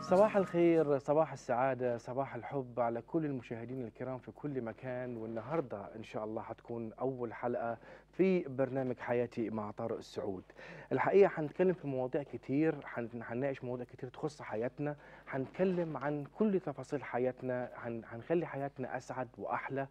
صباح الخير، صباح السعادة، صباح الحب على كل المشاهدين الكرام في كل مكان. والنهاردة إن شاء الله حتكون أول حلقة في برنامج حياتي مع طارق السعود. الحقيقة حنتكلم في مواضيع كتير، حنناقش مواضيع كتير تخص حياتنا، حنتكلم عن كل تفاصيل حياتنا، حنخلي حياتنا أسعد وأحلى.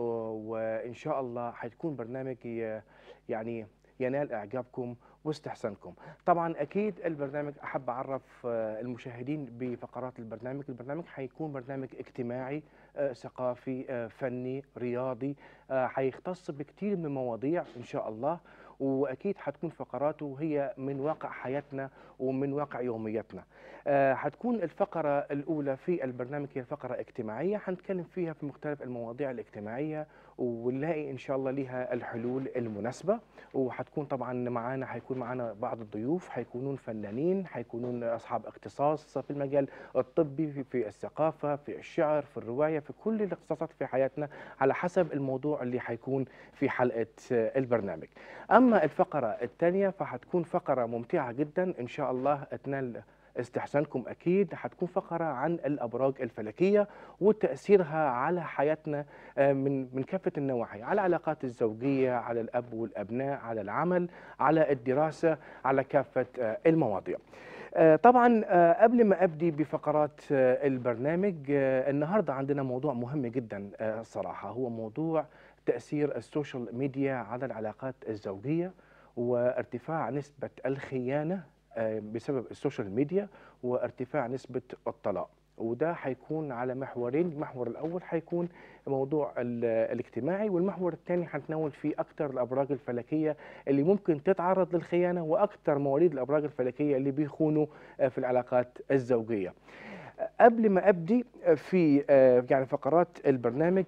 وإن شاء الله حتكون برنامج يعني ينال إعجابكم واستحسانكم. طبعا اكيد البرنامج احب اعرف المشاهدين بفقرات البرنامج. البرنامج حيكون برنامج اجتماعي، ثقافي، فني، رياضي، حيختص بكثير من المواضيع ان شاء الله. واكيد حتكون فقراته هي من واقع حياتنا ومن واقع يومياتنا. حتكون الفقره الاولى في البرنامج هي فقره اجتماعيه، حنتكلم فيها في مختلف المواضيع الاجتماعيه ونلاقي ان شاء الله لها الحلول المناسبه. وحتكون طبعا معانا، حيكون معانا بعض الضيوف حيكونون فنانين، حيكونون اصحاب اختصاص في المجال الطبي، في الثقافه، في الشعر، في الروايه، في كل الاختصاصات في حياتنا على حسب الموضوع اللي حيكون في حلقه البرنامج. اما الفقره الثانيه فحتكون فقره ممتعه جدا ان شاء الله تنال استحسانكم. اكيد حتكون فقره عن الابراج الفلكيه وتاثيرها على حياتنا من كافه النواحي، على العلاقات الزوجيه، على الاب والابناء، على العمل، على الدراسه، على كافه المواضيع. طبعا قبل ما ابدي بفقرات البرنامج، النهارده عندنا موضوع مهم جدا الصراحه، هو موضوع تاثير السوشيال ميديا على العلاقات الزوجيه وارتفاع نسبه الخيانه بسبب السوشيال ميديا وارتفاع نسبة الطلاق. وده حيكون على محورين. المحور الأول حيكون موضوع الاجتماعي، والمحور الثاني حنتناول فيه أكثر الأبراج الفلكية اللي ممكن تتعرض للخيانة وأكثر مواليد الأبراج الفلكية اللي بيخونوا في العلاقات الزوجية. قبل ما أبدي في يعني فقرات البرنامج،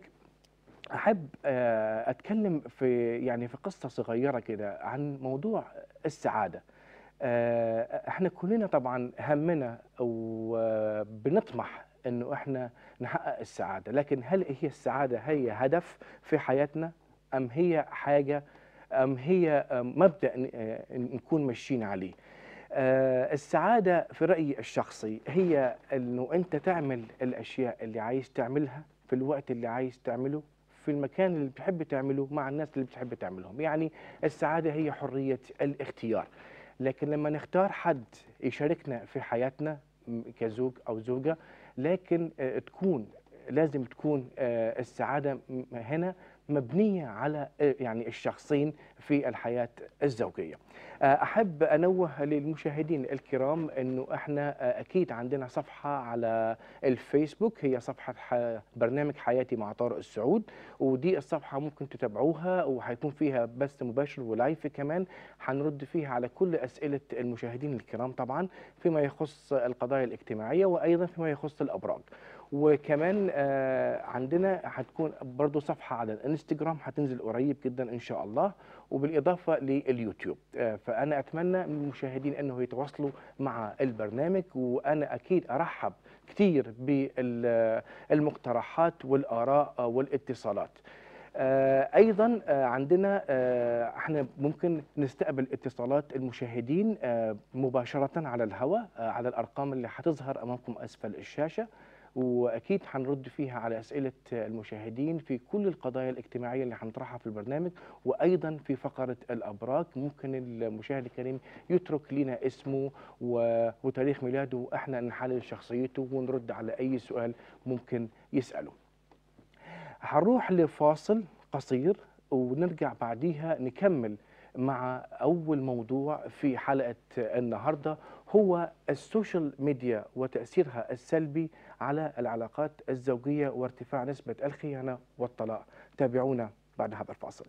أحب أتكلم في قصة صغيرة كده عن موضوع السعادة. احنا كلنا طبعا همنا وبنطمح انه احنا نحقق السعادة، لكن هل هي السعادة هي هدف في حياتنا ام هي حاجة ام هي مبدأ نكون ماشيين عليه؟ السعادة في رأيي الشخصي هي انه انت تعمل الاشياء اللي عايز تعملها في الوقت اللي عايز تعمله في المكان اللي بتحب تعمله مع الناس اللي بتحب تعملهم. يعني السعادة هي حرية الاختيار. لكن لما نختار حد يشاركنا في حياتنا كزوج أو زوجة، لكن لازم تكون السعادة هنا مبنية على يعني الشخصين في الحياة الزوجية. أحب أنوه للمشاهدين الكرام أنه إحنا أكيد عندنا صفحة على الفيسبوك، هي صفحة برنامج حياتي مع طارق السعود. ودي الصفحة ممكن تتابعوها وهيكون فيها بث مباشر ولايف كمان، هنرد فيها على كل أسئلة المشاهدين الكرام طبعا فيما يخص القضايا الاجتماعية وأيضا فيما يخص الأبراج. وكمان عندنا هتكون برضو صفحة على الانستجرام هتنزل قريب جدا إن شاء الله، وبالإضافة لليوتيوب. فأنا أتمنى من المشاهدين أنه يتواصلوا مع البرنامج، وأنا أكيد أرحب كثير بالمقترحات والآراء والاتصالات. ايضا عندنا احنا ممكن نستقبل اتصالات المشاهدين مباشره على الهواء على الارقام اللي هتظهر امامكم اسفل الشاشه، واكيد هنرد فيها على اسئله المشاهدين في كل القضايا الاجتماعيه اللي هنطرحها في البرنامج. وايضا في فقره الابراج ممكن المشاهد الكريم يترك لنا اسمه وتاريخ ميلاده، واحنا نحلل شخصيته ونرد على اي سؤال ممكن يساله. هنروح لفاصل قصير ونرجع بعديها نكمل مع أول موضوع في حلقة النهاردة، هو السوشيال ميديا وتأثيرها السلبي على العلاقات الزوجية وارتفاع نسبة الخيانة والطلاق. تابعونا بعد هذا الفاصل.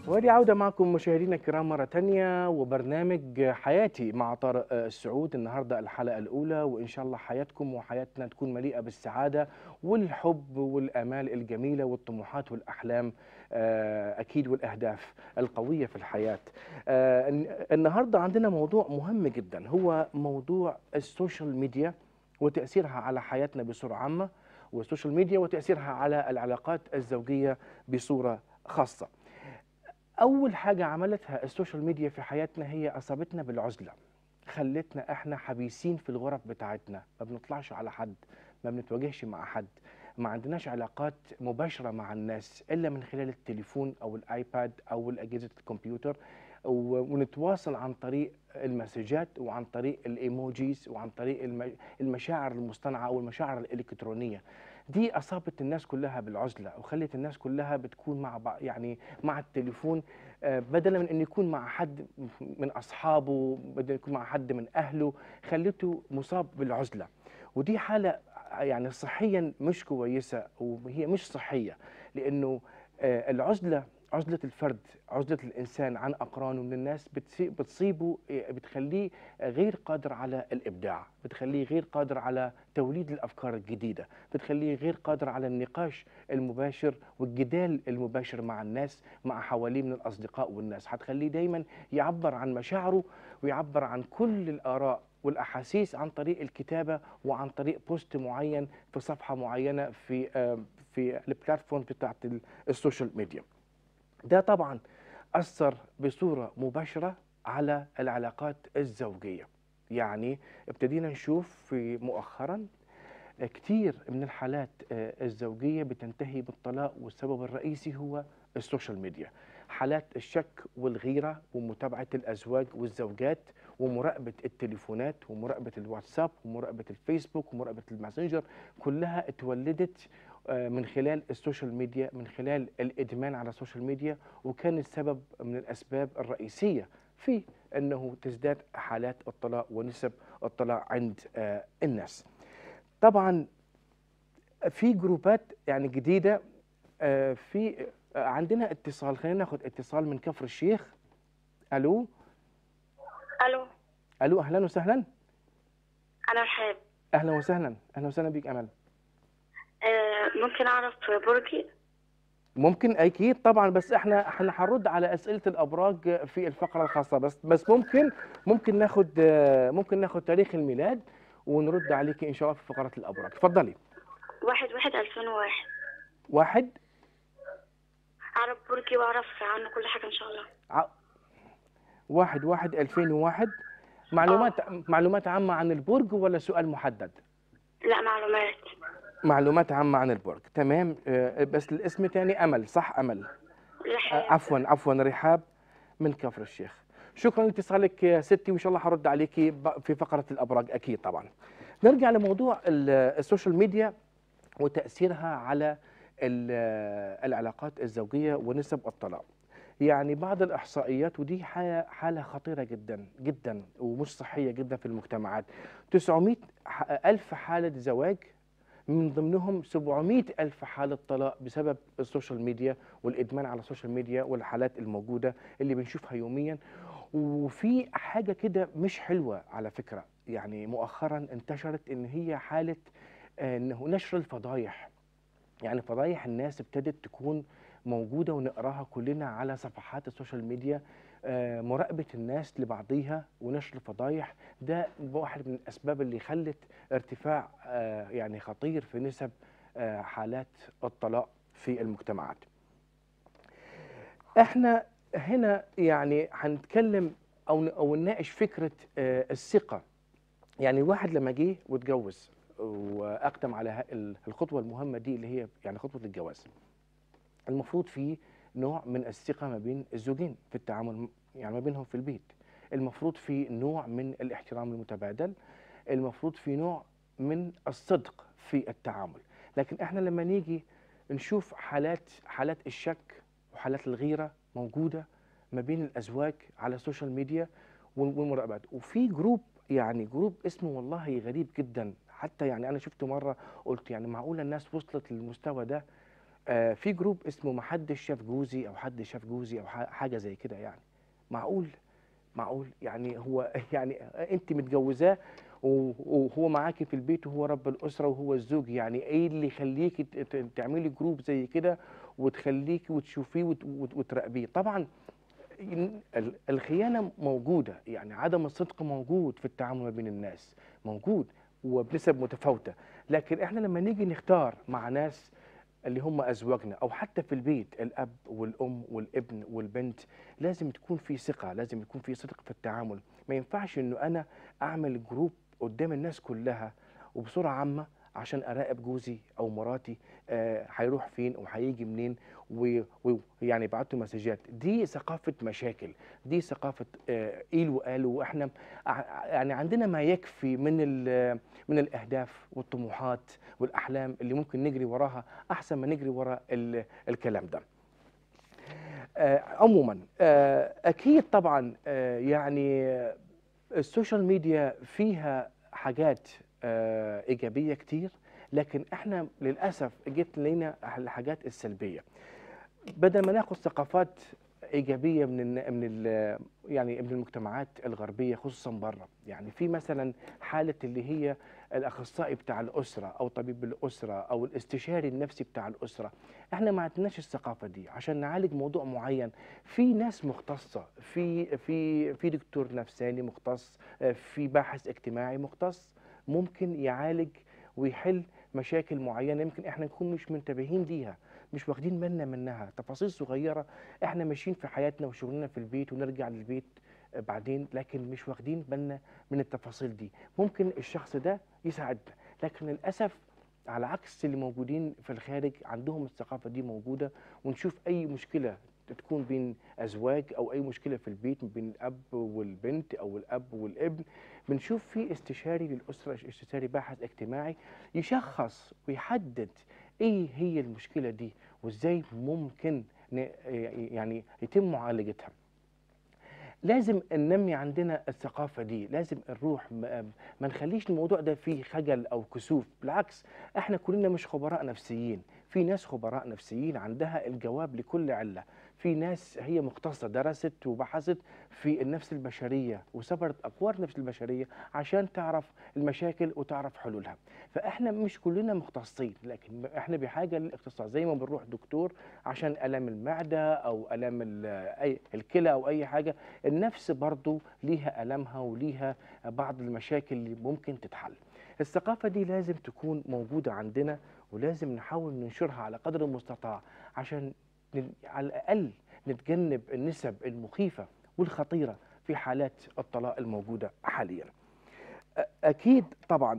وهذه عودة معكم مشاهدينا الكرام مرة تانية وبرنامج حياتي مع طارق السعود. النهاردة الحلقة الأولى، وإن شاء الله حياتكم وحياتنا تكون مليئة بالسعادة والحب والآمال الجميلة والطموحات والأحلام أكيد، والأهداف القوية في الحياة. النهاردة عندنا موضوع مهم جدا، هو موضوع السوشيال ميديا وتأثيرها على حياتنا بصورة عامة، والسوشيال ميديا وتأثيرها على العلاقات الزوجية بصورة خاصة. أول حاجة عملتها السوشيال ميديا في حياتنا هي أصابتنا بالعزلة، خلتنا إحنا حبيسين في الغرف بتاعتنا، ما بنطلعش على حد، ما بنتواجهش مع حد، ما عندناش علاقات مباشرة مع الناس إلا من خلال التليفون أو الآيباد أو أجهزة الكمبيوتر، ونتواصل عن طريق المسجات وعن طريق الإيموجيز وعن طريق المشاعر المصطنعة أو المشاعر الإلكترونية. دي أصابت الناس كلها بالعزلة، وخلت الناس كلها بتكون مع بعض، يعني مع التليفون، بدلا من أن يكون مع حد من أصحابه، بدلا يكون مع حد من أهله، خلته مصاب بالعزلة. ودي حالة يعني صحيا مش كويسة، وهي مش صحية، لأنه العزلة، عزلة الفرد، عزلة الإنسان عن أقرانه من الناس بتصيبه، بتخليه غير قادر على الإبداع، بتخليه غير قادر على توليد الأفكار الجديدة، بتخليه غير قادر على النقاش المباشر والجدال المباشر مع الناس، مع حواليه من الأصدقاء والناس. هتخليه دايما يعبر عن مشاعره ويعبر عن كل الآراء والأحاسيس عن طريق الكتابة وعن طريق بوست معين في صفحة معينة في البلاتفورم بتاعت السوشيال ميديا. ده طبعا أثر بصورة مباشرة على العلاقات الزوجية. يعني ابتدينا نشوف في مؤخرا كتير من الحالات الزوجية بتنتهي بالطلاق، والسبب الرئيسي هو السوشيال ميديا. حالات الشك والغيرة ومتابعة الأزواج والزوجات ومراقبة التليفونات ومراقبة الواتساب ومراقبة الفيسبوك ومراقبة الماسنجر، كلها اتولدت من خلال السوشيال ميديا، من خلال الإدمان على السوشيال ميديا، وكان السبب من الأسباب الرئيسية في أنه تزداد حالات الطلاق ونسب الطلاق عند الناس. طبعا في جروبات يعني جديدة، في عندنا اتصال، خلينا ناخد اتصال من كفر الشيخ. الو. الو. الو، اهلا وسهلا. انا رحاب. اهلا وسهلا، اهلا وسهلا بك امل. ممكن اعرف برجي؟ ممكن اكيد طبعا، بس احنا هنرد على اسئله الابراج في الفقره الخاصه، بس ممكن ناخد تاريخ الميلاد ونرد عليك ان شاء الله في فقره الابراج. اتفضلي. 1/1/2001. واحد. اعرف برجي واعرف عنه كل حاجه ان شاء الله. 1/1/2001. معلومات عامه عن البرج ولا سؤال محدد؟ لا، معلومات. معلومات عامه عن البرج، تمام. بس الاسم تاني امل، صح؟ امل. رحاب. عفوا رحاب من كفر الشيخ. شكرا لاتصالك يا ستي، وان شاء الله هرد عليكي في فقره الابراج اكيد طبعا. نرجع لموضوع السوشيال ميديا وتاثيرها على العلاقات الزوجيه ونسب الطلاق. يعني بعض الاحصائيات، ودي حاله خطيره جدا جدا ومش صحيه جدا في المجتمعات. 900 الف حاله زواج، من ضمنهم 700 ألف حالة طلاق بسبب السوشيال ميديا والإدمان على السوشيال ميديا والحالات الموجودة اللي بنشوفها يوميا. وفي حاجة كده مش حلوة على فكرة، يعني مؤخرا انتشرت إن هي حالة إنه نشر الفضايح. يعني فضايح الناس ابتدت تكون موجودة ونقراها كلنا على صفحات السوشيال ميديا. مراقبة الناس لبعضيها ونشر الفضايح، ده واحد من الأسباب اللي خلت ارتفاع يعني خطير في نسب حالات الطلاق في المجتمعات. احنا هنا يعني هنتكلم أو نناقش فكرة الثقة. يعني الواحد لما جه واتجوز واقدم على الخطوه المهمه دي اللي هي يعني خطوه الجواز، المفروض في نوع من الثقه ما بين الزوجين في التعامل، يعني ما بينهم في البيت. المفروض في نوع من الاحترام المتبادل، المفروض في نوع من الصدق في التعامل. لكن احنا لما نيجي نشوف حالات الشك وحالات الغيره موجوده ما بين الازواج على السوشيال ميديا والمراقبات. وفي جروب اسمه والله غريب جدا، حتى يعني انا شفته مره قلت يعني معقوله الناس وصلت للمستوى ده؟ في جروب اسمه ما حدش شاف جوزي او حد شاف جوزي او حاجه زي كده يعني. معقول؟ معقول يعني هو يعني انت متجوزاه وهو معاكي في البيت وهو رب الاسره وهو الزوج، يعني ايه اللي يخليكي تعملي جروب زي كده وتخليكي وتشوفيه وتراقبيه؟ طبعا الخيانه موجوده، يعني عدم الصدق موجود في التعامل ما بين الناس، موجود وبنسب متفاوته. لكن احنا لما نيجي نختار مع ناس اللي هم ازواجنا او حتى في البيت الاب والام والابن والبنت، لازم تكون في ثقه، لازم يكون في صدق في التعامل. ما ينفعش انه انا اعمل جروب قدام الناس كلها وبصوره عامه عشان اراقب جوزي او مراتي هيروح فين او هيجي منين، ويعني يبعتوا مسجات. دي ثقافه مشاكل، دي ثقافه قيل وقال. واحنا يعني عندنا ما يكفي من الاهداف والطموحات والاحلام اللي ممكن نجري وراها احسن ما نجري ورا الكلام ده. عموما اكيد طبعا يعني السوشيال ميديا فيها حاجات ايجابيه كتير، لكن احنا للاسف جت لنا الحاجات السلبيه. بدل ما ناخذ ثقافات ايجابيه يعني من المجتمعات الغربيه خصوصا بره، يعني في مثلا حاله اللي هي الاخصائي بتاع الاسره او طبيب الاسره او الاستشاري النفسي بتاع الاسره. احنا ما عندناش الثقافه دي عشان نعالج موضوع معين. في ناس مختصه، في دكتور نفساني مختص، في باحث اجتماعي مختص ممكن يعالج ويحل مشاكل معينه يمكن احنا نكون مش منتبهين ليها، مش واخدين بالنا منها. تفاصيل صغيرة احنا ماشيين في حياتنا وشغلنا في البيت ونرجع للبيت بعدين، لكن مش واخدين بالنا من التفاصيل دي. ممكن الشخص ده يساعدنا، لكن للأسف على عكس اللي موجودين في الخارج عندهم الثقافة دي موجودة. ونشوف أي مشكلة تكون بين أزواج أو أي مشكلة في البيت بين الأب والبنت أو الأب والابن، بنشوف في استشاري للأسرة، استشاري باحث اجتماعي يشخص ويحدد ايه هي المشكله دي وازاي ممكن يعني يتم معالجتها. لازم ننمي عندنا الثقافه دي، لازم نروح ما نخليش الموضوع ده فيه خجل او كسوف. بالعكس احنا كلنا مش خبراء نفسيين، في ناس خبراء نفسيين عندها الجواب لكل عله، في ناس هي مختصه درست وبحثت في النفس البشريه وسبرت اقوار النفس البشريه عشان تعرف المشاكل وتعرف حلولها. فاحنا مش كلنا مختصين، لكن احنا بحاجه للاختصاص. زي ما بنروح دكتور عشان الام المعده او الام الكلى او اي حاجه، النفس برضو ليها ألمها وليها بعض المشاكل اللي ممكن تتحل. الثقافة دي لازم تكون موجودة عندنا، ولازم نحاول ننشرها على قدر المستطاع عشان على الأقل نتجنب النسب المخيفة والخطيرة في حالات الطلاق الموجودة حاليا. أكيد طبعا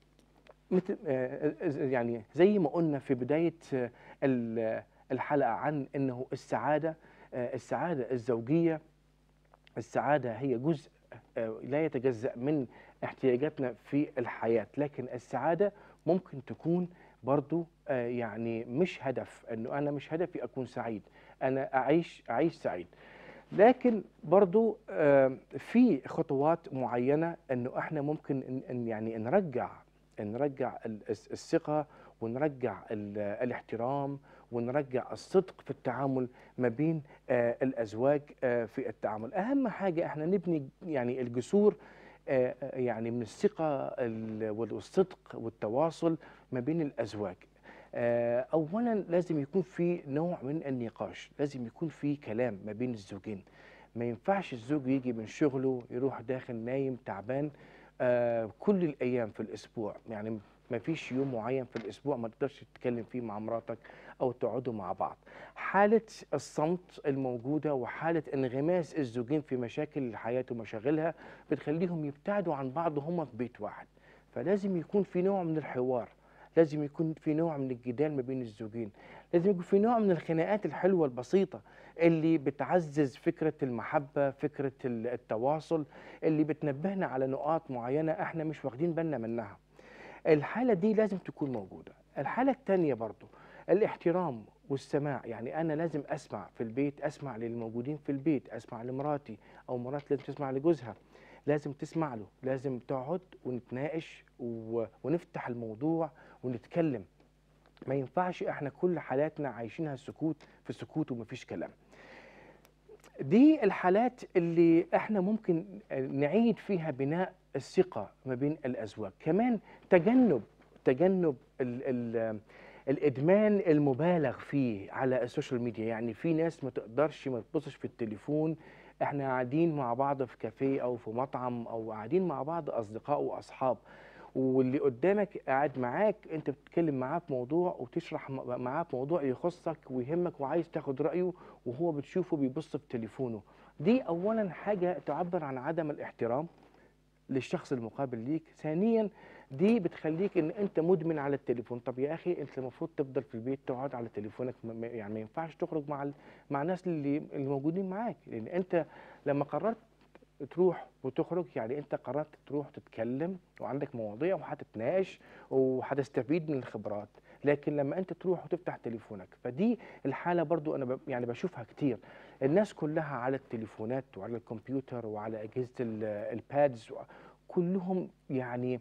يعني زي ما قلنا في بداية الحلقة عن أنه السعادة الزوجية، السعادة هي جزء لا يتجزأ من احتياجاتنا في الحياة. لكن السعادة ممكن تكون برضو يعني مش هدف، انه انا مش هدفي اكون سعيد، انا اعيش سعيد. لكن برضو في خطوات معينة انه احنا ممكن يعني نرجع الثقة، ونرجع الاحترام، ونرجع الصدق في التعامل ما بين الأزواج. في التعامل أهم حاجة احنا نبني يعني الجسور يعني من الثقة والصدق والتواصل ما بين الأزواج. أولا لازم يكون في نوع من النقاش، لازم يكون في كلام ما بين الزوجين. ما ينفعش الزوج يجي من شغله يروح داخل نايم تعبان كل الأيام في الأسبوع. يعني ما فيش يوم معين في الأسبوع ما تقدرش تتكلم فيه مع مراتك أو تقعدوا مع بعض. حالة الصمت الموجودة وحالة انغماس الزوجين في مشاكل الحياة ومشاغلها بتخليهم يبتعدوا عن بعض وهم في بيت واحد. فلازم يكون في نوع من الحوار، لازم يكون في نوع من الجدال ما بين الزوجين، لازم يكون في نوع من الخناقات الحلوة البسيطة اللي بتعزز فكرة المحبة، فكرة التواصل، اللي بتنبهنا على نقاط معينة احنا مش واخدين بالنا منها. الحالة دي لازم تكون موجودة. الحالة التانية برضو الاحترام والسماع. يعني أنا لازم أسمع في البيت، أسمع للموجودين في البيت، أسمع لمراتي أو مراتي لازم تسمع لجوزها، لازم تسمع له، لازم تقعد ونتناقش ونفتح الموضوع ونتكلم. ما ينفعش احنا كل حالاتنا عايشينها سكوت في سكوت ومفيش كلام. دي الحالات اللي احنا ممكن نعيد فيها بناء الثقة ما بين الأزواج. كمان تجنب ال الإدمان المبالغ فيه على السوشيال ميديا. يعني في ناس ما تقدرش ما تبصش في التليفون، احنا قاعدين مع بعض في كافيه أو في مطعم أو قاعدين مع بعض أصدقاء وأصحاب، واللي قدامك قاعد معاك انت بتتكلم معاه في موضوع وتشرح معاه في موضوع يخصك ويهمك وعايز تاخد رأيه، وهو بتشوفه بيبص في تليفونه. دي اولا حاجة تعبر عن عدم الاحترام للشخص المقابل ليك. ثانيا دي بتخليك ان انت مدمن على التليفون. طب يا اخي انت المفروض تفضل في البيت تقعد على تليفونك، يعني ما ينفعش تخرج مع مع الناس اللي موجودين معاك، لان انت لما قررت تروح وتخرج يعني انت قررت تروح تتكلم وعندك مواضيع وهتتناقش وهتستفيد من الخبرات. لكن لما انت تروح وتفتح تليفونك، فدي الحاله برضو انا يعني بشوفها كتير. الناس كلها على التليفونات وعلى الكمبيوتر وعلى اجهزه البادز، كلهم يعني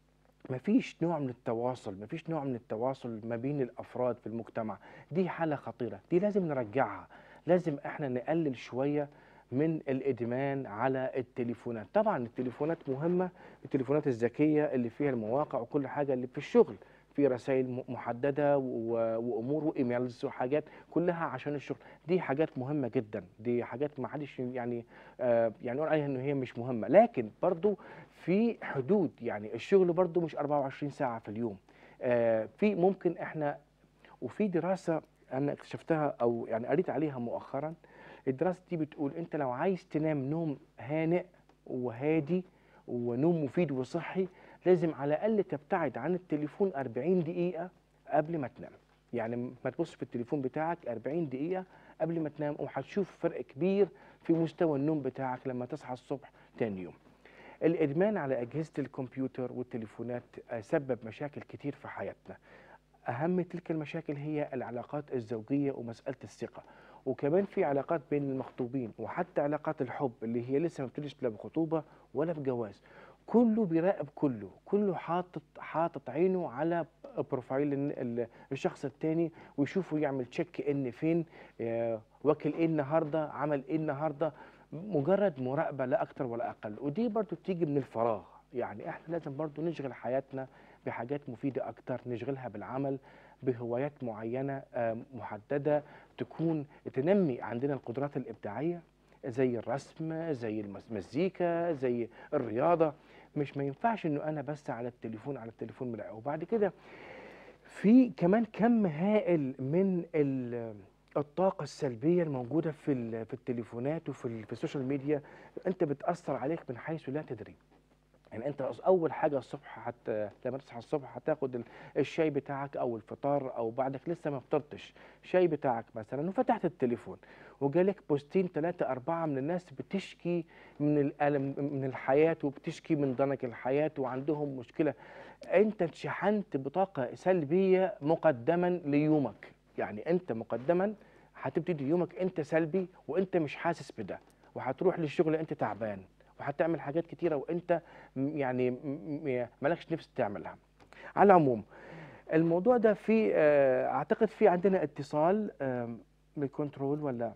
مفيش نوع من التواصل، مفيش نوع من التواصل ما بين الافراد في المجتمع. دي حاله خطيره، دي لازم نرجعها. لازم احنا نقلل شويه من الادمان على التليفونات. طبعا التليفونات مهمه، التليفونات الذكيه اللي فيها المواقع وكل حاجه اللي في الشغل، في رسائل محدده وامور وايميلز وحاجات كلها عشان الشغل. دي حاجات مهمه جدا، دي حاجات ما حدش يعني يعني يقول عليها ان هي مش مهمه، لكن برضو في حدود. يعني الشغل برضو مش 24 ساعه في اليوم. في ممكن احنا، وفي دراسه انا اكتشفتها او يعني قريت عليها مؤخرا. الدراسه دي بتقول انت لو عايز تنام نوم هانئ وهادي ونوم مفيد وصحي، لازم على الاقل تبتعد عن التليفون 40 دقيقه قبل ما تنام. يعني ما تبص في التليفون بتاعك 40 دقيقه قبل ما تنام، وهتشوف فرق كبير في مستوى النوم بتاعك لما تصحى الصبح تاني يوم. الادمان على اجهزه الكمبيوتر والتليفونات سبب مشاكل كتير في حياتنا. أهم تلك المشاكل هي العلاقات الزوجية ومسألة الثقة، وكمان في علاقات بين المخطوبين وحتى علاقات الحب اللي هي لسه ما بتبتديش لا بخطوبة ولا بجواز. كله بيراقب كله، كله حاطط عينه على بروفايل الشخص التاني، ويشوفه يعمل تشيك ان فين، واكل ايه النهارده، عمل ايه النهارده. مجرد مراقبة لا أكتر ولا أقل. ودي برضو بتيجي من الفراغ. يعني احنا لازم برضو نشغل حياتنا بحاجات مفيدة أكتر، نشغلها بالعمل، بهوايات معينة محددة تكون تنمي عندنا القدرات الإبداعية، زي الرسم، زي المزيكا، زي الرياضة. مش ما ينفعش إنه أنا بس على التليفون على التليفون ملاقي. وبعد كده في كمان كم هائل من الطاقة السلبية الموجودة في التليفونات في السوشيال ميديا. أنت بتأثر عليك من حيث لا تدري. يعني انت اول حاجه الصبح لما تصحى الصبح هتاخد الشاي بتاعك او الفطار، او بعدك لسه ما فطرتش، الشاي بتاعك مثلا وفتحت التليفون وجالك بوستين ثلاثة أربعة من الناس بتشكي من الألم من الحياة وبتشكي من ضنك الحياة وعندهم مشكلة. انت اتشحنت بطاقة سلبية مقدما ليومك. يعني انت مقدما هتبتدي يومك انت سلبي وانت مش حاسس بده، وهتروح للشغل انت تعبان، وهتعمل حاجات كتيرة وانت يعني مالكش نفس تعملها. على العموم الموضوع ده في اعتقد في عندنا اتصال من الكنترول، ولا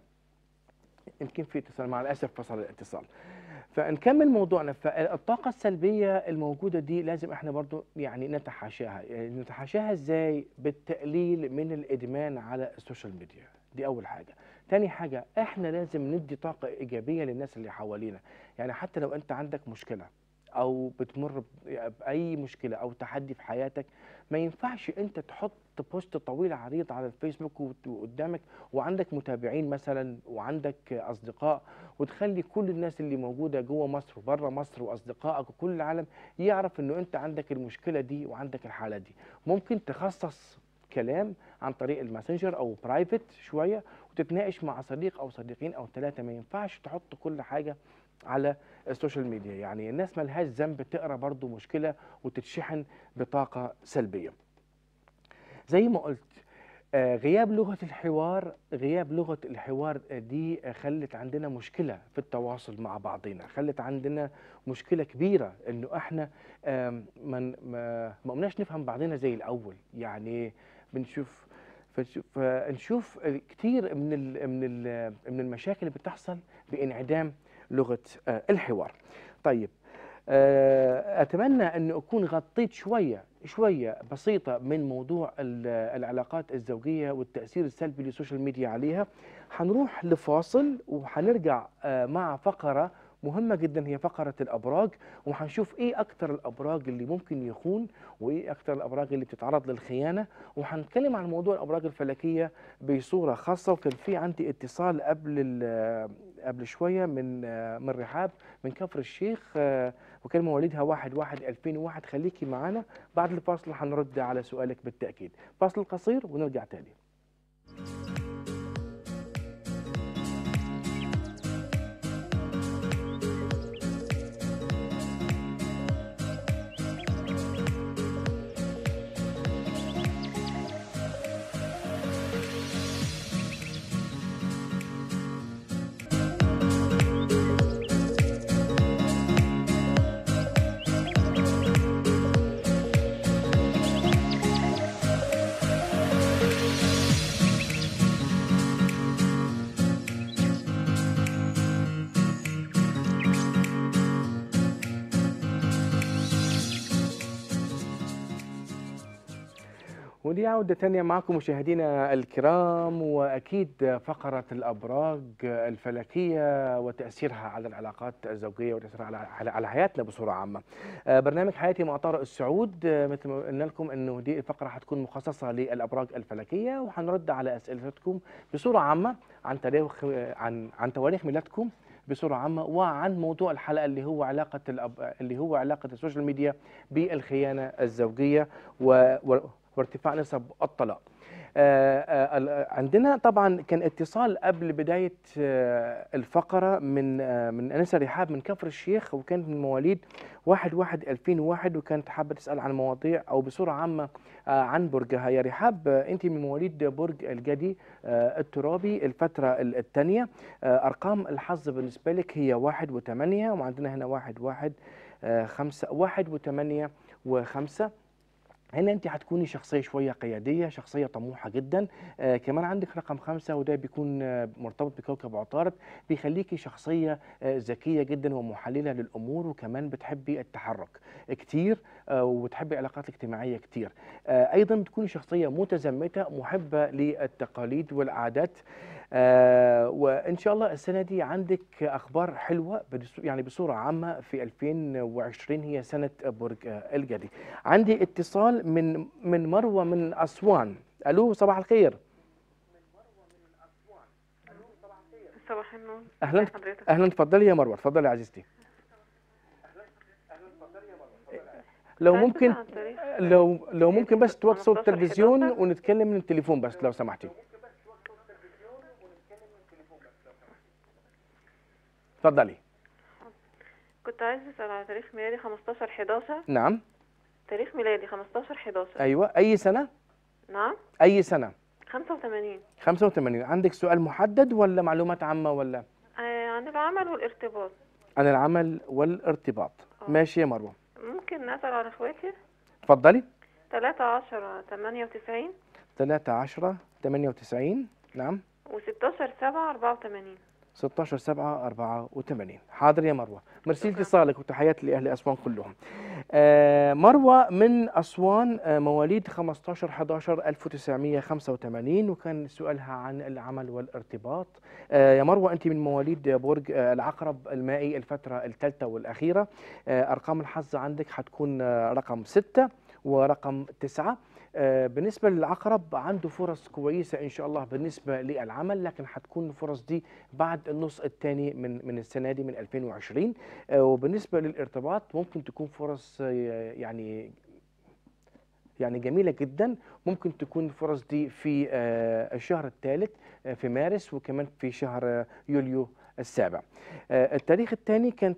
يمكن في اتصال، مع الاسف فصل الاتصال. فنكمل موضوعنا. فالطاقة السلبية الموجودة دي لازم احنا برضو يعني نتحاشاها. يعني نتحاشاها ازاي؟ بالتقليل من الادمان على السوشيال ميديا. دي اول حاجة. تاني حاجة، احنا لازم ندي طاقة ايجابية للناس اللي حوالينا. يعني حتى لو انت عندك مشكلة او بتمر باي مشكلة او تحدي في حياتك، ما ينفعش انت تحط بوست طويل عريض على الفيسبوك وقدامك وعندك متابعين مثلا وعندك اصدقاء، وتخلي كل الناس اللي موجوده جوه مصر وبره مصر واصدقائك وكل العالم يعرف انه انت عندك المشكله دي وعندك الحاله دي. ممكن تخصص كلام عن طريق الماسنجر او برايفت شويه وتتناقش مع صديق او صديقين او ثلاثه. ما ينفعش تحط كل حاجه على السوشيال ميديا. يعني الناس ملهاش ذنب تقرا برضو مشكله وتتشحن بطاقه سلبيه. زي ما قلت غياب لغة الحوار، غياب لغة الحوار دي خلت عندنا مشكلة في التواصل مع بعضنا، خلت عندنا مشكلة كبيرة انه احنا ما قمناش نفهم بعضنا زي الاول. يعني نشوف كثير من المشاكل اللي بتحصل بانعدام لغة الحوار. طيب، أتمنى أن أكون غطيت شوية بسيطة من موضوع العلاقات الزوجية والتأثير السلبي للسوشيال ميديا عليها. حنروح لفاصل وحنرجع مع فقرة مهمة جدا، هي فقرة الأبراج، وحنشوف إيه أكتر الأبراج اللي ممكن يخون وإيه أكتر الأبراج اللي بتتعرض للخيانة، وحنتكلم عن موضوع الأبراج الفلكية بصورة خاصة. وكان في عندي اتصال قبل شوية من رحاب من كفر الشيخ، وكان مواليدها 1/1/2001. خليكي معنا، بعد الفاصل حنرد على سؤالك بالتأكيد. فاصل قصير ونرجع تاني. ودي عودة ثانية معكم مشاهدينا الكرام، وأكيد فقرة الأبراج الفلكية وتأثيرها على العلاقات الزوجية وتأثيرها على حياتنا بصورة عامة. برنامج حياتي مع طارق السعود، مثل ما قلنا لكم أنه دي الفقرة حتكون مخصصة للأبراج الفلكية، وحنرد على أسئلتكم بصورة عامة عن تواريخ ميلادكم بصورة عامة، وعن موضوع الحلقة اللي هو علاقة السوشيال ميديا بالخيانة الزوجية وارتفاع نسب الطلاق. عندنا طبعا كان اتصال قبل بداية الفقرة من أنسة رحاب من كفر الشيخ، وكانت من مواليد 1/1/2001، وكانت حابة تسأل عن مواضيع أو بصورة عامة عن برجها. يا رحاب، أنت من مواليد برج الجدي الترابي الفترة الثانية. أرقام الحظ بالنسبة لك هي 1 و8، وعندنا هنا 1 1 5 1 و8 و5. هنا انت هتكوني شخصيه شويه قياديه، شخصيه طموحه جدا. كمان عندك رقم 5، وده بيكون مرتبط بكوكب عطارد، بيخليكي شخصيه ذكيه جدا ومحلله للامور، وكمان بتحبي التحرك كتير، وبتحبي علاقات اجتماعيه كتير. ايضا بتكوني شخصيه متزمته محبه للتقاليد والعادات. وان شاء الله السنه دي عندك اخبار حلوه، يعني بصوره عامه في 2020 هي سنه برج الجدي. عندي اتصال من مروه من اسوان. الو، صباح الخير. صباح النور. اهلا حضرتك. اهلا، اتفضلي يا مروه، اتفضلي يا عزيزتي. لو ممكن لو ممكن بس توطي صوت التلفزيون ونتكلم من التليفون بس لو سمحتي. اتفضلي. كنت عايز اسال على تاريخ ميلادي 15/11. نعم. تاريخ ميلادي 15/11. ايوه، اي سنه؟ نعم. اي سنه؟ 85. 85. عندك سؤال محدد ولا معلومات عامه ولا؟ عن العمل والارتباط. عن العمل والارتباط. ماشي يا مروه. ممكن نسال على اخواتي؟ اتفضلي. 13/10/98. 13/10/98. نعم. و16/7/84. 16/7/84. حاضر يا مروه، ميرسي لاتصالك وتحياتي لاهل اسوان كلهم. مروه من اسوان، مواليد 15/11/1985، وكان سؤالها عن العمل والارتباط. يا مروه، انت من مواليد برج العقرب المائي الفتره الثالثه والاخيره. ارقام الحظ عندك حتكون رقم 6 ورقم 9. بالنسبة للعقرب عنده فرص كويسة إن شاء الله بالنسبة للعمل، لكن حتكون الفرص دي بعد النص الثاني من السنة دي من 2020. وبالنسبة للارتباط ممكن تكون فرص يعني جميلة جدا. ممكن تكون الفرص دي في الشهر الثالث في مارس، وكمان في شهر يوليو السابع. التاريخ الثاني كان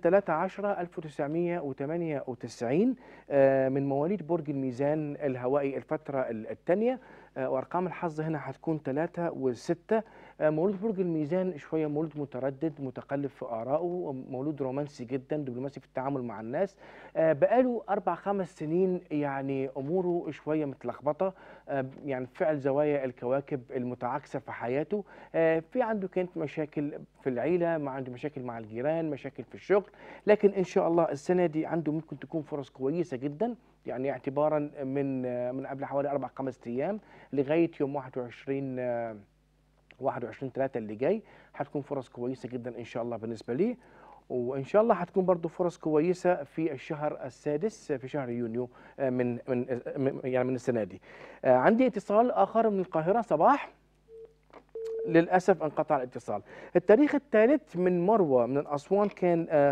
13/10/1998، من مواليد برج الميزان الهوائي الفترة الثانية. وارقام الحظ هنا هتكون 3 و6. مولود برج الميزان شويه مولود متردد متقلب في ارائه، مولود رومانسي جدا دبلوماسي في التعامل مع الناس. بقاله 4 5 سنين يعني اموره شويه متلخبطه، يعني فعل زوايا الكواكب المتعاكسه في حياته. في عنده كانت مشاكل في العيله، ما عنده مشاكل مع الجيران، مشاكل في الشغل، لكن ان شاء الله السنه دي عنده ممكن تكون فرص كويسه جدا، يعني اعتبارا من قبل حوالي 4 5 ايام لغايه يوم 21 3 اللي جاي، هتكون فرص كويسه جدا ان شاء الله بالنسبه ليه. وان شاء الله هتكون برضو فرص كويسه في الشهر السادس في شهر يونيو من السنه دي. عندي اتصال اخر من القاهره. صباح. للأسف انقطع الاتصال. التاريخ الثالث من مروة من أسوان كان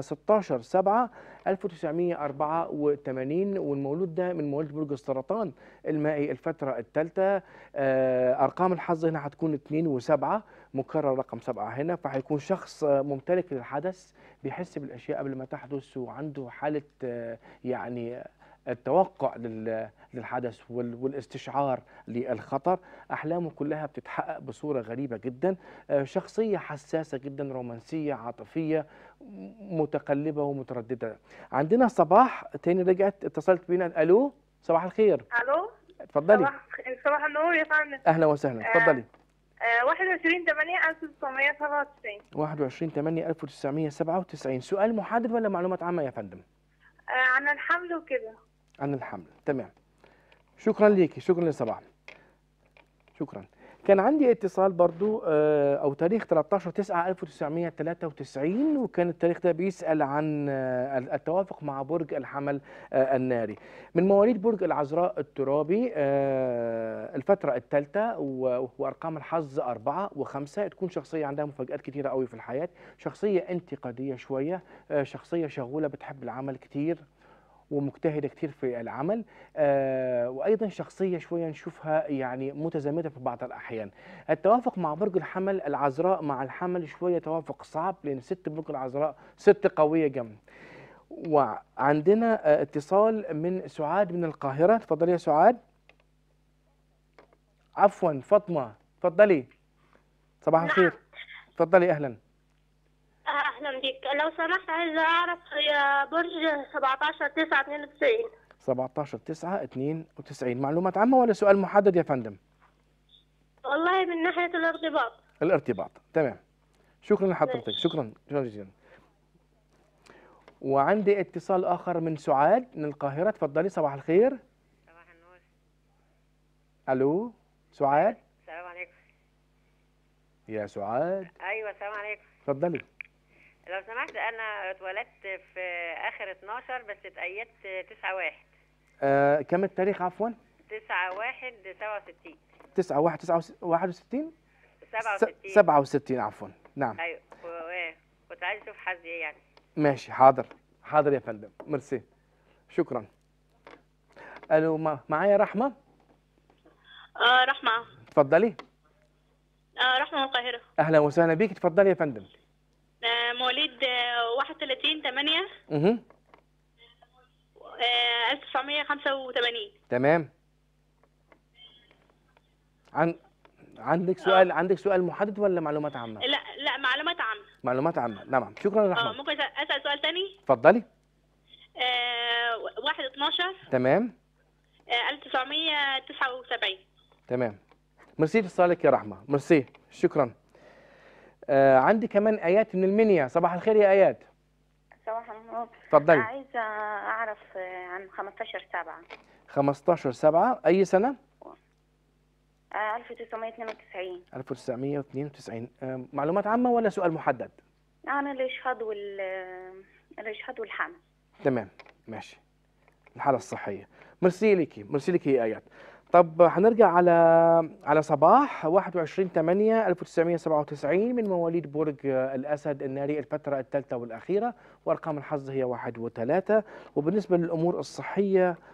16/7/1984، والمولود ده من مواليد برج السرطان المائي الفترة الثالثة. أرقام الحظ هنا هتكون 2 و7، مكرر رقم 7 هنا، فهيكون شخص ممتلك للحدث، بيحس بالأشياء قبل ما تحدث، وعنده حالة يعني التوقع للحدث والاستشعار للخطر. أحلامه كلها بتتحقق بصورة غريبة جدا. شخصية حساسة جدا، رومانسية عاطفية متقلبة ومترددة. عندنا صباح تاني رجعت اتصلت بينا. ألو، صباح الخير. الو. اتفضلي. صباح النور يا فندم. أهلا وسهلا، اتفضلي. 21/8/1997. 21/8/1997. سؤال محدد ولا معلومات عامة يا فندم؟ عن الحمل وكده. عن الحمل، تمام. شكرا ليكي، شكرا لصباح. شكرا. كان عندي اتصال برضو او تاريخ 13/9/1993، وكان التاريخ ده بيسأل عن التوافق مع برج الحمل الناري، من مواليد برج العذراء الترابي الفترة الثالثة، وارقام الحظ 4 و5. تكون شخصية عندها مفاجآت كتيرة قوي في الحياة، شخصية انتقادية شوية، شخصية شغولة بتحب العمل كتير ومجتهده كتير في العمل، وايضا شخصيه شويه نشوفها يعني متزامته في بعض الاحيان. التوافق مع برج الحمل العذراء مع الحمل شويه توافق صعب، لان ست برج العذراء ست قويه جدا. وعندنا اتصال من سعاد من القاهره. اتفضلي يا سعاد. عفوا فاطمه، اتفضلي. صباح الخير. اتفضلي. اهلا. اهلا بيك. لو سمحت عايزه اعرف هي برج 17/9/92. 17/9/92. معلومات عامة ولا سؤال محدد يا فندم؟ والله من ناحيه الارتباط. الارتباط، تمام. شكرا لحضرتك، شكرا جزيلا. وعندي اتصال آخر من سعاد من القاهرة. اتفضلي. صباح الخير. صباح النور. ألو سعاد. السلام عليكم. يا سعاد. ايوه السلام عليكم. اتفضلي. لو سمحت انا اتولدت في اخر 12 بس اتأيدت 9/1. كم التاريخ عفوا؟ 9/1/67. 9/1/61. 67. 67 عفوا. نعم. ايوه كنت عايز اشوف حظي ايه يعني. ماشي، حاضر حاضر يا فندم، ميرسي، شكرا. الو، معايا رحمه. رحمه. اتفضلي. رحمه من القاهره. اهلا وسهلا بيك، اتفضلي يا فندم. مواليد 31/8 1985. تمام. عندك سؤال محدد ولا معلومات عامه؟ لا معلومات عامه. معلومات عامه، نعم. شكرا يا رحمه. ممكن اسال سؤال ثاني؟ اتفضلي. 1/12. تمام. 1979. تمام. ميرسي لاتصالك يا رحمه، ميرسي، شكرا. عندي كمان ايات من المنيا. صباح الخير يا ايات. صباح النور. اتفضلي. عايزه اعرف عن 15/7. 15/7 اي سنه؟ 1992. 1992. معلومات عامه ولا سؤال محدد؟ عن الاشهاد والحمل. تمام، ماشي. الحاله الصحيه. ميرسي ليكي يا ايات. طب هنرجع على صباح 21/8/1997 من مواليد برج الأسد الناري الفترة الثالثة والأخيرة، وأرقام الحظ هي 1 و3. وبالنسبة للأمور الصحية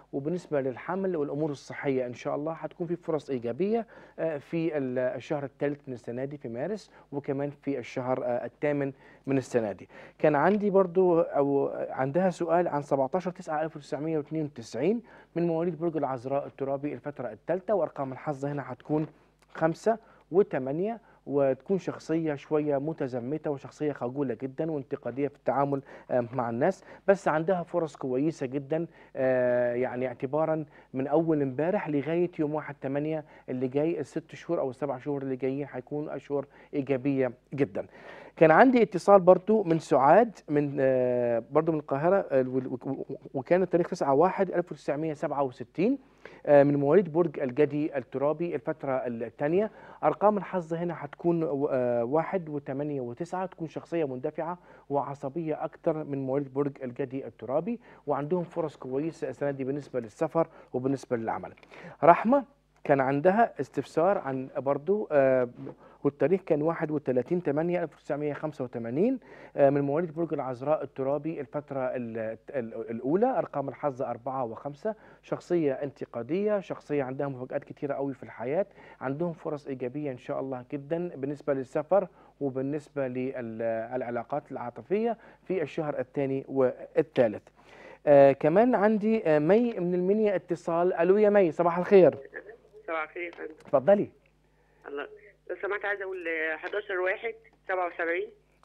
وبالنسبة للحمل والأمور الصحية إن شاء الله حتكون في فرص إيجابية في الشهر الثالث من السنة دي في مارس، وكمان في الشهر الثامن من السنة دي. كان عندي برضو أو عندها سؤال عن 17/9/1992 من مواليد برج العذراء الترابي الفترة الثالثة، وأرقام الحظ هنا حتكون 5 و8، وتكون شخصية شوية متزمتة وشخصية خجولة جدا وانتقادية في التعامل مع الناس، بس عندها فرص كويسة جدا يعني اعتبارا من أول امبارح لغاية يوم 1/8 اللي جاي. ال6 شهور أو ال7 شهور اللي جايين هيكون أشهر إيجابية جدا. كان عندي اتصال برضو من سعاد من برضو من القاهرة، وكان التاريخ 9/1/1967 من مواليد برج الجدي الترابي الفترة الثانية. أرقام الحظ هنا هتكون 1 و8 و9. تكون شخصية مندفعة وعصبية أكثر من مواليد برج الجدي الترابي، وعندهم فرص كويسة السنة دي بالنسبة للسفر وبالنسبة للعمل. رحمة كان عندها استفسار عن برضو والتاريخ كان 31/8/1985 من مواليد برج العذراء الترابي الفترة الأولى. أرقام الحظ 4 و5. شخصية انتقادية، شخصية عندها مفاجآت كتيرة قوي في الحياة، عندهم فرص إيجابية إن شاء الله جدا بالنسبة للسفر وبالنسبة للعلاقات العاطفية في الشهر الثاني والثالث. كمان عندي مي من المنيا اتصال. ألو يا مي، صباح الخير. صباح الخير يا فندم. اتفضلي. الله، لو سمحت عايزه اقول 11/1/77.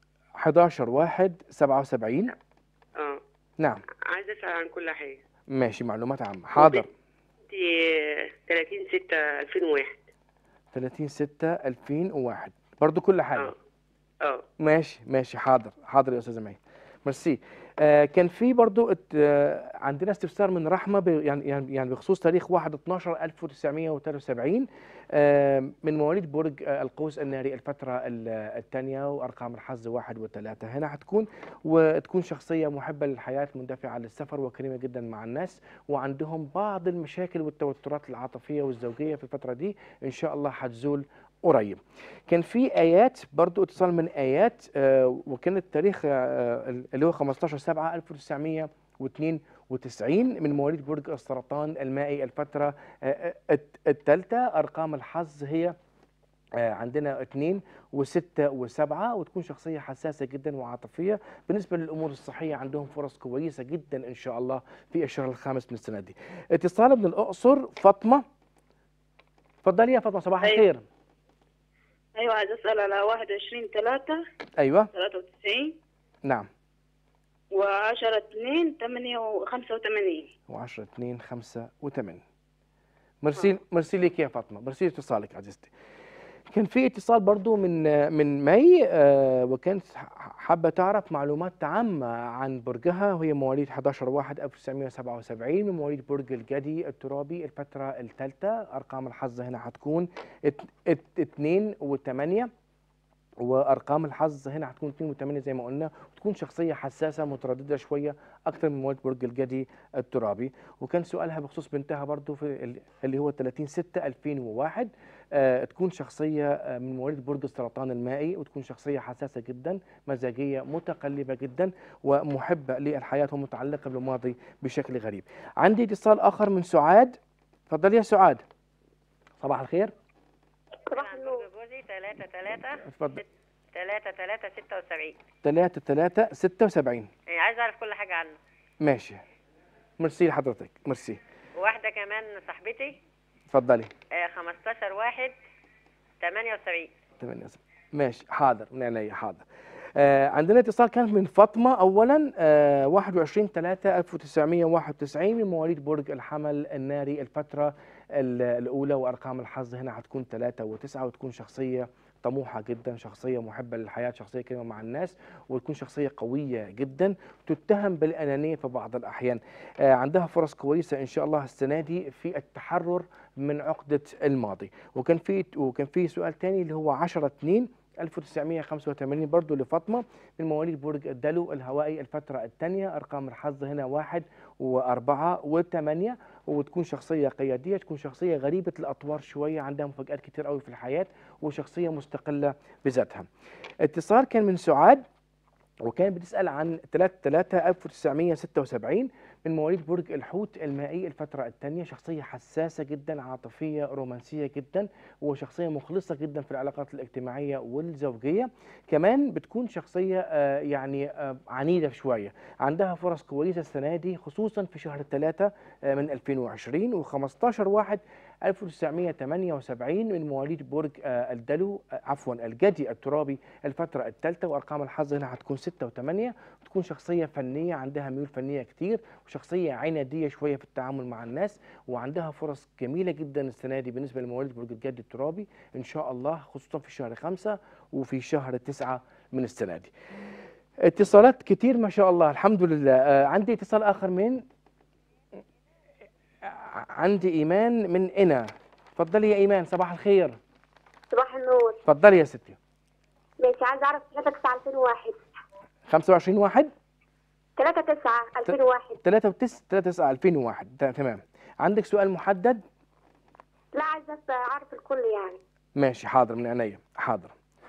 11/1/77. نعم. عايزه اسال عن كل حاجه. ماشي، معلومات عامة. حاضر. 30/6/2001. 30/6/2001 برضو كل حاجة. ماشي حاضر يا أستاذة مي، ميرسي. كان في برضو عندنا استفسار من رحمة يعني بخصوص تاريخ 1/12/1973 من مواليد برج القوس الناري الفترة الثانية، وأرقام الحظ 1 و3. هنا وتكون شخصية محبة للحياة، مندفعة للسفر، وكريمة جدا مع الناس، وعندهم بعض المشاكل والتوترات العاطفية والزوجية في الفترة دي إن شاء الله حتزول قريب. كان في آيات برضو اتصال من آيات وكان التاريخ اللي هو 15/7/1992 من مواليد برج السرطان المائي الفترة الثالثة. أرقام الحظ هي عندنا 2 و6 و7، وتكون شخصية حساسة جدا وعاطفية. بالنسبة للأمور الصحية عندهم فرص كويسة جدا إن شاء الله في الشهر الخامس من السنة دي. اتصال من الأقصر فاطمة. اتفضلي يا فاطمة، صباح الخير. ايوه، عايز اسال على 21/3. ايوه 93. نعم. و10/2/85. و10/2/85. مرسي لك يا فاطمة، مرسي اتصالك عزيزتي. كان في اتصال برضو من مي وكانت حابة تعرف معلومات عامة عن برجها، وهي مواليد 11/1/1977 من مواليد برج الجدي الترابي الفترة الثالثة. أرقام الحظ هنا هتكون 2 و8، وارقام الحظ هنا هتكون 2 و8 زي ما قلنا، وتكون شخصيه حساسه متردده شويه اكثر من مواليد برج الجدي الترابي. وكان سؤالها بخصوص بنتها برضو في اللي هو 30/6/2001. تكون شخصيه من مواليد برج السرطان المائي، وتكون شخصيه حساسه جدا، مزاجيه متقلبه جدا، ومحبه للحياه ومتعلقه بالماضي بشكل غريب. عندي اتصال اخر من سعاد. اتفضلي يا سعاد، صباح الخير. صباح النور. جوزي 3/3. اتفضل. 3/3/76. 3/3/76. عايز اعرف كل حاجه عنه. ماشي، ميرسي لحضرتك، ميرسي. واحده كمان صاحبتي. اتفضلي. 15/1/78. 78. ماشي حاضر، من عينيا حاضر. عندنا اتصال كان من فاطمه اولا. 21/3/1991 من مواليد برج الحمل الناري الفتره الاولى. وارقام الحظ هنا هتكون 3 و9، وتكون شخصيه طموحه جدا، شخصيه محبه للحياه، شخصيه كريمه مع الناس، وتكون شخصيه قويه جدا، تتهم بالانانيه في بعض الاحيان. عندها فرص كويسه ان شاء الله السنه دي في التحرر من عقده الماضي. وكان في سؤال ثاني اللي هو 10/2/1985 برضه لفاطمه من مواليد برج الدلو الهوائي الفتره الثانيه. ارقام الحظ هنا 1 و4 و8، وتكون شخصيه قياديه، تكون شخصيه غريبه الاطوار شويه، عندها مفاجآت كتير قوي في الحياه، وشخصيه مستقله بذاتها. اتصال كان من سعاد، وكان بتسال عن 3/3/1976 من مواليد برج الحوت المائي الفترة الثانية، شخصية حساسة جدا، عاطفية، رومانسية جدا، وشخصية مخلصة جدا في العلاقات الاجتماعية والزوجية. كمان بتكون شخصية عنيدة شوية، عندها فرص كويسة السنة دي خصوصا في شهر 3 من 2020 و15 واحد 1978 من مواليد برج الدلو الجدي الترابي الفترة الثالثة. وأرقام الحظ هنا هتكون 6 و8. تكون شخصية فنية، عندها ميول فنية كتير، وشخصية عنادية شوية في التعامل مع الناس، وعندها فرص جميلة جدا السنة دي بالنسبة لمواليد برج الجدي الترابي إن شاء الله، خصوصا في شهر 5 وفي شهر 9 من السنة دي. اتصالات كتير ما شاء الله، الحمد لله. عندي اتصال آخر من عندي إيمان من إنا. اتفضلي يا إيمان، صباح الخير. صباح النور. اتفضلي يا ستي. ماشي، عايز اعرف 3/9/2001. 25 واحد 3/9/2001. 3/9/2001. تمام. عندك سؤال محدد؟ لا، عايزه اعرف الكل يعني. ماشي، حاضر من عينيا، حاضر.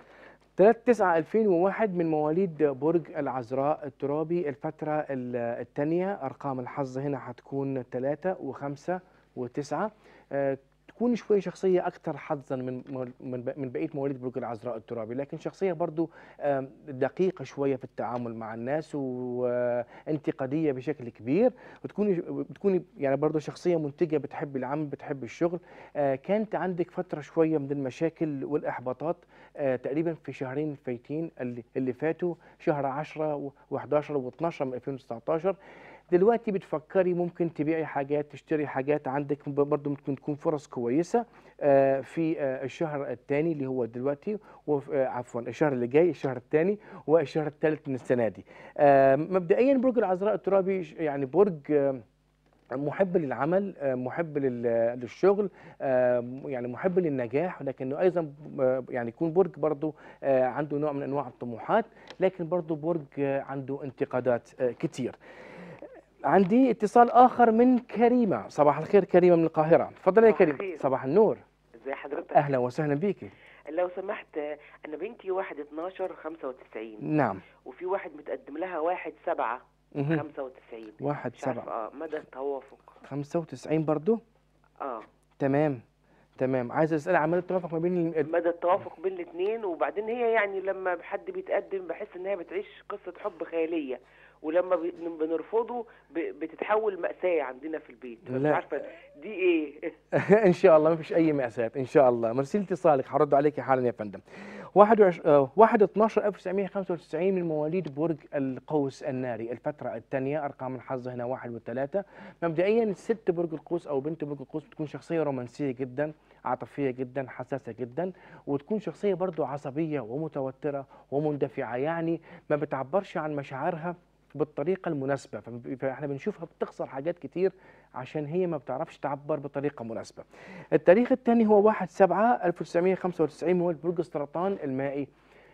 3/9/2001 من مواليد برج العذراء الترابي الفترة الثانية. أرقام الحظ هنا هتكون 3 و5 و9. تكون شوية شخصية أكثر حظا من بقية مواليد برج العذراء الترابي، لكن شخصية برضو دقيقة شوية في التعامل مع الناس وانتقادية بشكل كبير، بتكوني يعني برضو شخصية منتجة، بتحب العمل، بتحب الشغل. كانت عندك فترة شوية من المشاكل والإحباطات تقريبا في شهرين الفايتين اللي فاتوا، شهر 10 و11 و12 من 2019. دلوقتي بتفكري ممكن تبيعي حاجات، تشتري حاجات، عندك برضو ممكن تكون فرص كويسة في الشهر الثاني اللي هو دلوقتي، عفوا الشهر اللي جاي، الشهر الثاني والشهر الثالث من السنة دي. مبدئيا برج العذراء الترابي يعني برج محب للعمل، محب للشغل، يعني محب للنجاح، لكنه ايضا يعني يكون برج برضه عنده نوع من انواع الطموحات، لكن برضه برج عنده انتقادات كتير. عندي اتصال اخر من كريمه. صباح الخير كريمه من القاهره. تفضلي يا كريمه. صباح النور. ازي حضرتك؟ اهلا وسهلا بيكي. لو سمحت، انا بنتي 1/12/95. نعم. وفي واحد متقدم لها 1/7/95. 1/7 مدى التوافق 95 برضو. تمام. عايز اسال عن مدى التوافق ما بين مدى التوافق بين الاثنين. وبعدين هي يعني لما حد بيتقدم بحس ان هي بتعيش قصه حب خياليه، ولما بنرفضه بتتحول مأساة عندنا في البيت. مش عارفه دي ايه. ان شاء الله ما فيش اي مأساة ان شاء الله. مرسي اتصالك، هرد عليك حالا يا فندم. 1/12/1995 من مواليد برج القوس الناري الفترة الثانية. أرقام الحظ هنا 1 و3. مبدئيا الست برج القوس أو بنت برج القوس بتكون شخصية رومانسية جدا، عاطفية جدا، حساسة جدا، وتكون شخصية برضو عصبية ومتوترة ومندفعة، يعني ما بتعبرش عن مشاعرها بالطريقة المناسبة، فاحنا بنشوفها بتخسر حاجات كتير عشان هي ما بتعرفش تعبر بطريقة مناسبة. التاريخ الثاني هو 1/7/1995 مواليد برج السرطان المائي.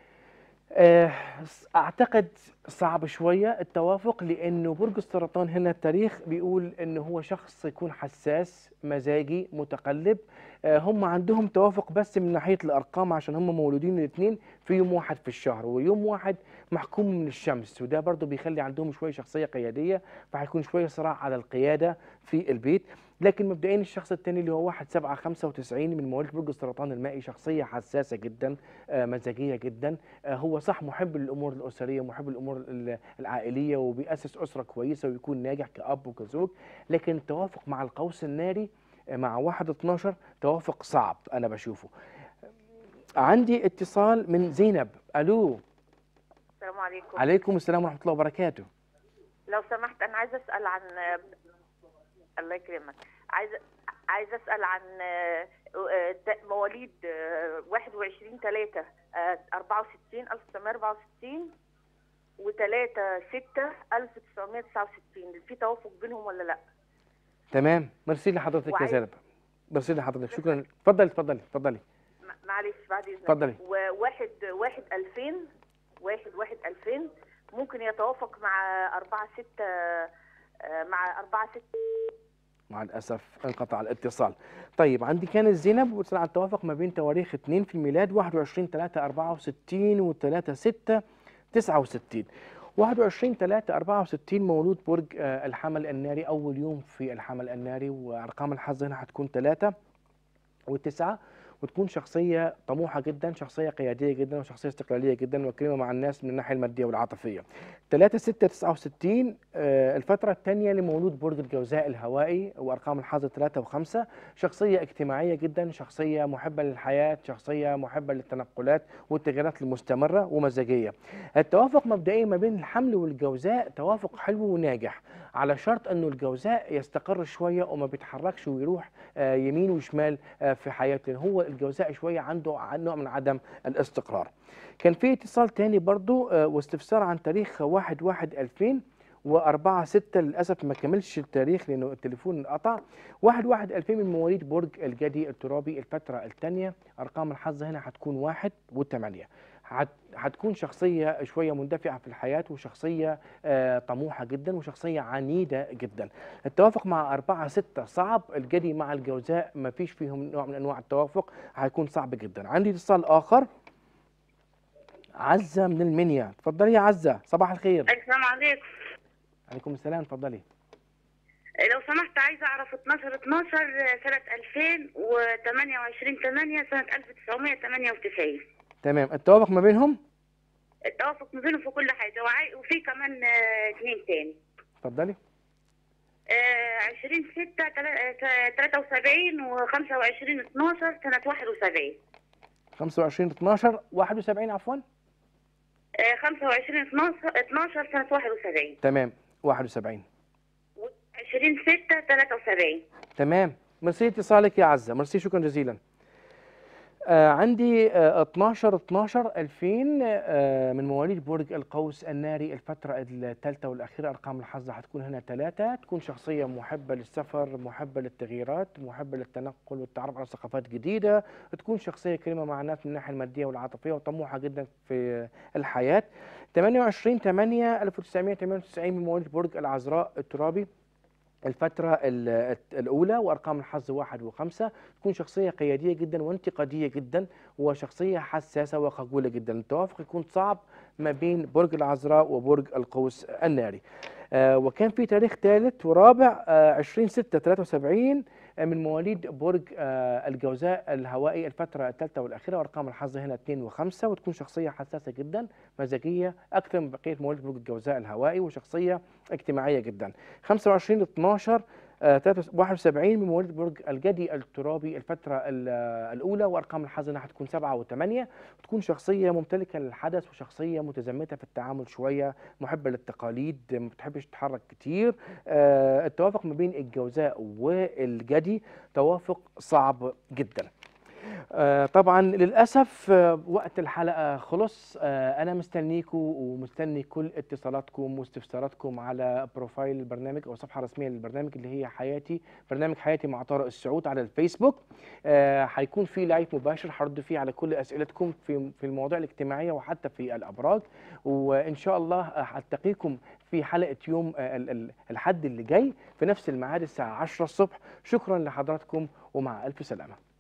اعتقد صعب شوية التوافق، لانه برج السرطان هنا التاريخ بيقول انه هو شخص يكون حساس، مزاجي، متقلب. هم عندهم توافق بس من ناحية الارقام، عشان هم مولودين الاثنين في يوم واحد في الشهر، ويوم واحد محكوم من الشمس، وده برضو بيخلي عندهم شوية شخصية قيادية، فهيكون شوية صراع على القيادة في البيت. لكن مبدئيا الشخص الثاني اللي هو 1/7/95 من مواليد برج السرطان المائي شخصية حساسة جدا، مزاجية جدا. هو صح محب للأمور الأسرية، محب للأمور العائلية، وبيأسس أسرة كويسة ويكون ناجح كأب وكزوج، لكن التوافق مع القوس الناري مع 1/12 توافق صعب أنا بشوفه. عندي اتصال من زينب. ألو. السلام عليكم. عليكم السلام ورحمة الله وبركاته. لو سمحت أنا عايزة أسأل عن الله يكرمك، عايزة أسأل عن مواليد 21/3/64 1964 و3/6/1969، في توافق بينهم ولا لا؟ تمام. ميرسي لحضرتك يا زينب. ميرسي لحضرتك، شكرا. اتفضلي. معلش بعد إذنك. اتفضلي. و1/2000 1/2000 ممكن يتوافق مع 4/6 مع الأسف انقطع الاتصال. طيب عندي كانت زينب وصل على التوافق ما بين تواريخ 2 في الميلاد 21/3/64 و3/6/69. 21/3/64 مولود برج الحمل الناري، أول يوم في الحمل الناري، وأرقام الحظ هنا هتكون 3 و9، وتكون شخصية طموحة جدا، شخصية قيادية جدا، وشخصية استقلالية جدا، وكريمة مع الناس من الناحية المادية والعاطفية. 3/6/69 الفترة الثانية لمولود برج الجوزاء الهوائي، وأرقام الحظ 3 و5، شخصية اجتماعية جدا، شخصية محبة للحياة، شخصية محبة للتنقلات والتغييرات المستمرة ومزاجية. التوافق مبدئيا ما بين الحمل والجوزاء توافق حلو وناجح، على شرط أنه الجوزاء يستقر شوية وما بيتحركش ويروح يمين وشمال في حياته، لأن هو الجوزاء شوية عنده نوع من عدم الاستقرار. كان في اتصال تاني برضو واستفسار عن تاريخ 1/1/2004/6، للأسف ما كملش التاريخ لأنه التليفون انقطع. 1/1/2000 من مواليد برج الجدي الترابي، الفترة الثانية، أرقام الحظ هنا هتكون 1 و8. هتكون شخصية شوية مندفعة في الحياة، وشخصية طموحة جدا، وشخصية عنيدة جدا. التوافق مع 4/6 صعب، الجدي مع الجوزاء ما فيش فيهم نوع من أنواع التوافق، هيكون صعب جدا. عندي اتصال آخر، عزة من المنيا. اتفضلي يا عزة، صباح الخير. السلام عليكم. عليكم السلام، اتفضلي. لو سمحت عايزة أعرف 12/12 سنة 2000 و28/8 سنة 1998. تمام، التوافق ما بينهم؟ التوافق ما بينهم في كل حاجة، وفي كمان اثنين تاني. اتفضلي. 20/6/73 و25/12 سنة 71. 25/12 71 عفوا. 25/12 سنة 71. تمام، 71. 20/6/73. تمام، ميرسي اتصالك يا عزة، ميرسي، شكرا جزيلا. عندي 12/12/2000 من مواليد برج القوس الناري، الفترة الثالثة والأخيرة، أرقام الحظ هتكون هنا 3. تكون شخصية محبة للسفر، محبة للتغييرات، محبة للتنقل والتعرف على ثقافات جديدة. تكون شخصية كريمة مع الناس من الناحية المادية والعاطفية، وطموحة جدا في الحياة. 28/8/1998 من مواليد برج العذراء الترابي، الفترة الأولى، وأرقام الحظ 1 و5. تكون شخصية قيادية جدا وانتقادية جدا، وشخصية حساسة وخجولة جدا. التوافق يكون صعب ما بين برج العذراء وبرج القوس الناري. وكان في تاريخ ثالث ورابع 20/6/73 من مواليد برج الجوزاء الهوائي، الفترة الثالثة والأخيرة، وأرقام الحظ هنا 2 و5. وتكون شخصية حساسة جدا، مزاجية أكثر من بقية مواليد برج الجوزاء الهوائي، وشخصية اجتماعية جدا. 25/12/71 من مواليد برج الجدي الترابي، الفترة الأولى، وأرقام الحظ هنا هتكون 7 و8. وتكون شخصية ممتلكة للحدث، وشخصية متزمتة في التعامل شوية، محبة للتقاليد، ما بتحبش تتحرك كتير. التوافق ما بين الجوزاء والجدي توافق صعب جدا. طبعا للأسف وقت الحلقة خلص. أنا مستنيكم ومستني كل اتصالاتكم واستفساراتكم على بروفايل البرنامج أو صفحة رسمية للبرنامج اللي هي حياتي، برنامج حياتي مع طارق السعود على الفيسبوك. هيكون في لايف مباشر هرد فيه على كل أسئلتكم في المواضيع الاجتماعية وحتى في الأبراج، وإن شاء الله هلتقيكم في حلقة يوم الأحد اللي جاي في نفس الميعاد الساعة 10 الصبح. شكرا لحضراتكم ومع ألف سلامة.